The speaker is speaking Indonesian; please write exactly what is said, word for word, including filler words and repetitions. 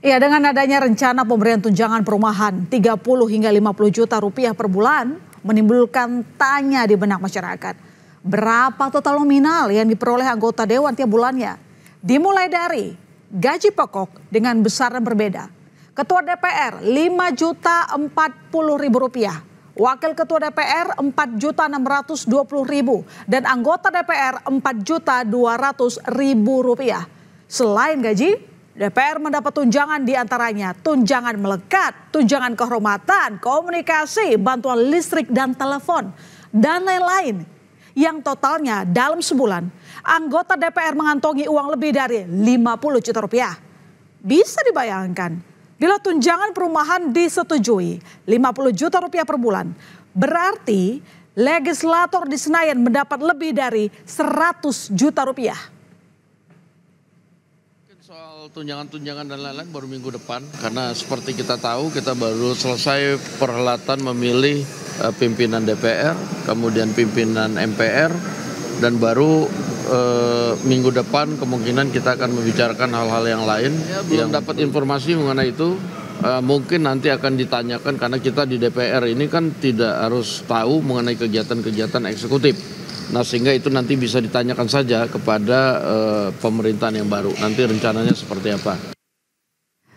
Ya, dengan adanya rencana pemberian tunjangan perumahan tiga puluh hingga lima puluh juta rupiah per bulan menimbulkan tanya di benak masyarakat. Berapa total nominal yang diperoleh anggota dewan tiap bulannya? Dimulai dari gaji pokok dengan besaran berbeda. Ketua D P R lima juta empat puluh ribu rupiah, Wakil Ketua D P R empat juta enam ratus dua puluh ribu dan anggota D P R empat juta dua ratus ribu rupiah. Selain gaji, D P R mendapat tunjangan diantaranya tunjangan melekat, tunjangan kehormatan, komunikasi, bantuan listrik dan telepon, dan lain-lain. Yang totalnya dalam sebulan, anggota D P R mengantongi uang lebih dari lima puluh juta rupiah. Bisa dibayangkan, bila tunjangan perumahan disetujui lima puluh juta rupiah per bulan, berarti legislator di Senayan mendapat lebih dari seratus juta rupiah. Soal tunjangan-tunjangan dan lain-lain baru minggu depan, karena seperti kita tahu kita baru selesai perhelatan memilih uh, pimpinan D P R, kemudian pimpinan M P R, dan baru uh, minggu depan kemungkinan kita akan membicarakan hal-hal yang lain. Ya, belum dapat informasi mengenai itu, uh, mungkin nanti akan ditanyakan karena kita di D P R ini kan tidak harus tahu mengenai kegiatan-kegiatan eksekutif. Nah, sehingga itu nanti bisa ditanyakan saja kepada uh, pemerintahan yang baru. Nanti rencananya seperti apa.